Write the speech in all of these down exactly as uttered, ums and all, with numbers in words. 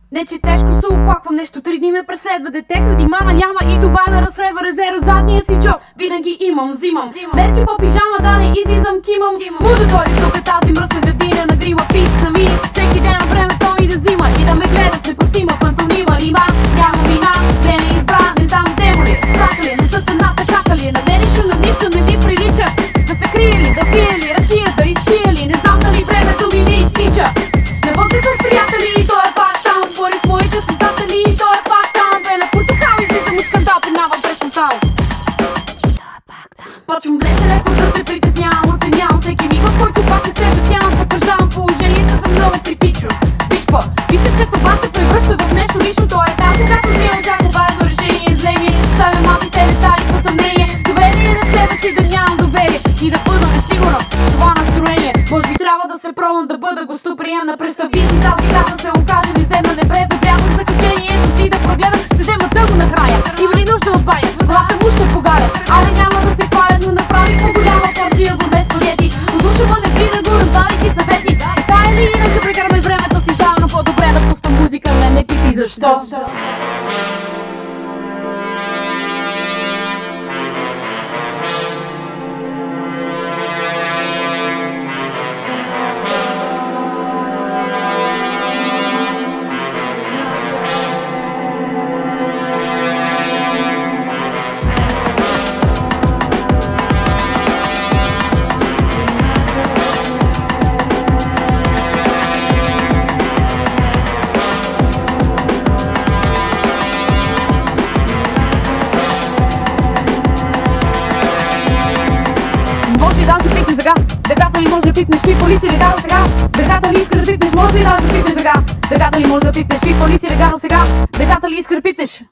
Не че тежко се оплаквам, нещо три дни ме преследва. Дете кради мама няма и това да разследва. Резерва задния си джоб, винаги имам, взимам мерки по пижама, да не излизам, кимам. Муда дойде тук е тази мръсна градина на грима, писна ми всеки ден от времето ми да взима и да ме гледа с непростима пантомима. Рима, няма вина, мене избра, не знам демо ли, спрака ли, не са тъната кака ли. На мене шуна нищо не ми прилича, да се крие ли, да пие ли, ракия да изпие ли, не знам дали времето ми не изтича. Не водя с приятели и той е пак там, спори с моите създатели и той е пак там. Беле портокал излизам от скандал, преминавам през портал. Почвам влече леко да се притеснявам, оценявам всеки миг, в който пак не се обяснявам. Потвърждавам положението за много припично. Бичпа, мисля, че това се превръща в нещо лично. То е там, когато взимам всяко важно решение. Изление, ставя малките детали под съмнение. Доверие на себе си, да нямам доверие и да бъда несигурна в това настроение. Може би трябва да се пробвам да бъда гостоприемна. Представи си тази каса се окаже неземна, небрежна. Прямо заключението си да прогледам, ще взема дълго накрая. Има ли нужда от баня? Главата му ще погаря. Але няма да се хваля, но направи по-голяма порция го без палети. От душа ма не бри да го раздавайки съвети. Така или иначе прекараме времето си заедно, по-добре да пускам музика, не ме питай защо. Дъгата ли може да пипнеш, пипали си легано сега? Дъгата ли искаш да пипнеш, може ли даже да пипнеш сега? Дъгата ли може да пипнеш, пипали си легано сега? Дъгата ли искаш да пипнеш?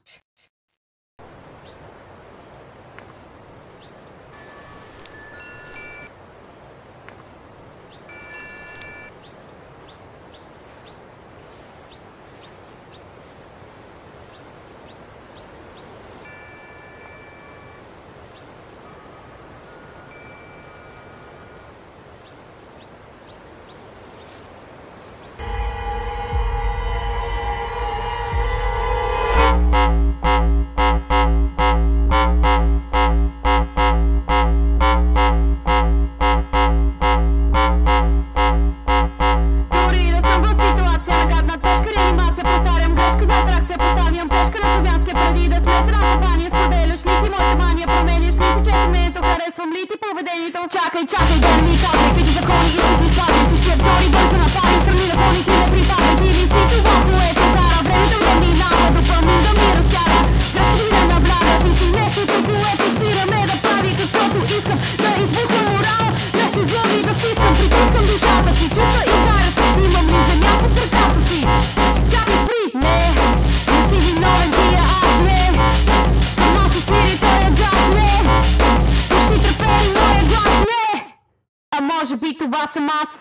Чакай, чакай, да ми казвай какви закони искаш и слагай. Всички актьори бързо напали, страни на клоните не припадат. Или си това, което кара времето не минава, допълним да ми разтяга. Грешки да набляга, ти си нещото, което спираме да прави каквото искам. Да избухвам морал, да си злоби, да стискам, притискам душата си. Чувства и караш, имам ли земя под краката си. Чакай, спри, не, не си виновен ти, а аз не. Сама си свири тоя джаз, не. Пуши трепери моя глас, не. А може би това съм аз.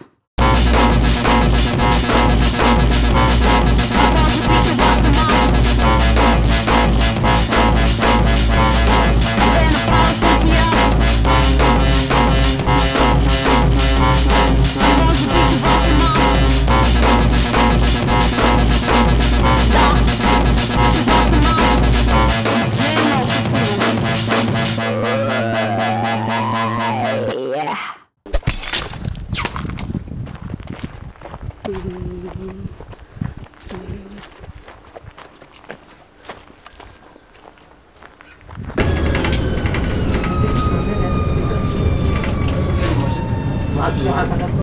А може би това съм аз. Къде направо съм си аз. А може би това съм аз. Да, това съм аз. Не е много силно. Yeah.